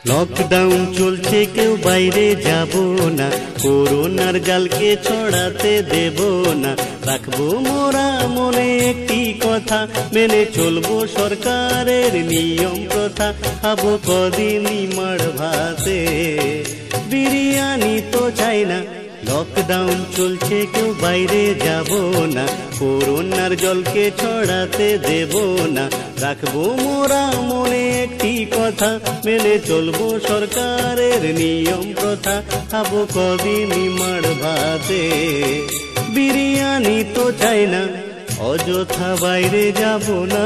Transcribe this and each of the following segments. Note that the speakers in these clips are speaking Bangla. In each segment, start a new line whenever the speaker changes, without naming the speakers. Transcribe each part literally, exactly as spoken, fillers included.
লকডাউন চলছে কেউ বাইরে যাব না, করোনার জালকে ছড়াতে দেব না। রাখবো মোরা মনে একটি কথা, মেনে চলবো সরকারের নিয়ম প্রথা। খাবো কদিনই মাড় ভাতে, বিরিয়ানি তো চাই না। লকডাউন চলছে কেউ বাইরে যাব না, করোনার জলকে ছড়াতে দেব না। রাখবো মোরা মনে একটি কথা, মেনে চলবো সরকারের নিয়ম প্রথা। খাবো কদিনই মাড় ভাতে, বিরিয়ানি তো চাই না। অযথা বাইরে যাব না।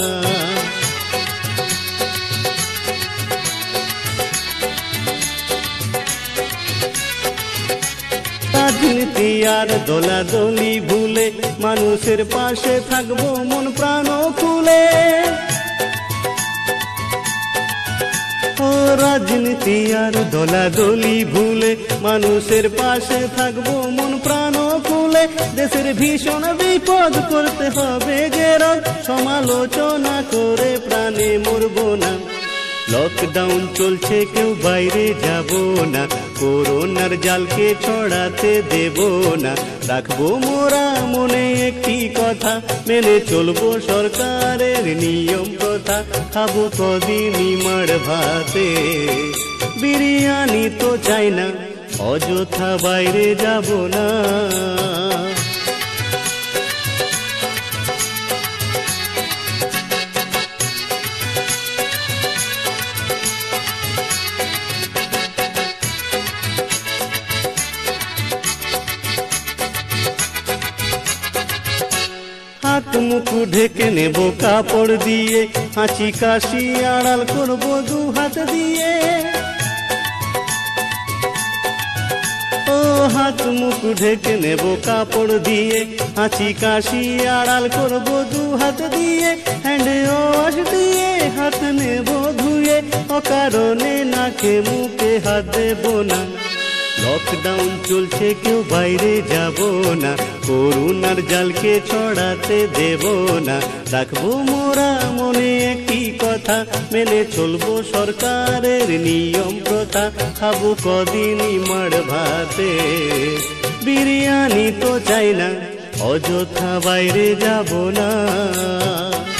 রাজনীতি আর দোলাদলি ভুলে মানুষের পাশে থাকবো মন প্রাণ খুলে। ও রাজনীতি আর দোলাদলি ভুলে মানুষের পাশে থাকবো মন প্রাণ খুলে। দেশের ভীষণ বিপদ করতে হবে গেরো, সমালোচনা করে প্রাণে মরবো না। লকডাউন চলছে কেউ বাইরে যাব না, করোনার জালকে ছড়াতে দেব না। রাখবো মোরা মনে একটি কথা, মেনে চলবো সরকারের নিয়ম প্রথা। খাবো কদিনই মাড় ভাতে, বিরিয়ানি তো চাই না। অযথা বাইরে যাব না। হাত মুখ ঢেকে নেব কাপড় দিয়ে, হাঁচি কাশি আড়াল করবো দু হাত দিয়ে। ও হাত মুখ ঢেকে নেব কাপড় দিয়ে, হাঁচি কাশি আড়াল করবো দু হাত দিয়ে। হ্যান্ড ওয়াশ দিয়ে হাত নেব ধুয়ে, অকারণে নাকে মুখে হাত দেব না। লকডাউন চলছে কেউ বাইরে যাব না, করোনার জালকে ছড়াতে দেব না। রাখবো মোরা মনে একটি কথা, মেনে চলবো সরকারের নিয়ম প্রথা। খাবো কদিনই মাড় ভাতে, বিরিয়ানি তো চাই না। অযথা বাইরে যাব না।